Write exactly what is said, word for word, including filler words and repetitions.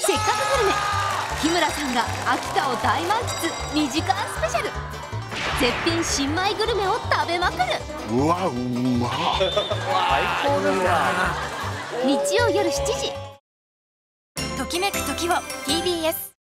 せっかくグルメ、日村さんが秋田を大満喫にじかんスペシャル。絶品新米グルメを食べまくる。 うわ、うま最高ですな。 日曜夜しちじ。 ときめく時を ティービーエス